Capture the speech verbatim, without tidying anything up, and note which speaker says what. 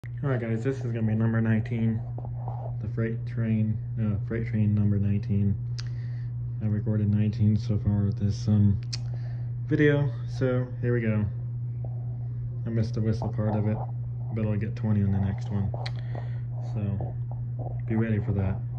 Speaker 1: Alright guys, this is going to be number nineteen, the freight train, uh, freight train number nineteen. I recorded nineteen so far with this um, video, so here we go. I missed the whistle part of it, but I'll get twenty on the next one, so be ready for that.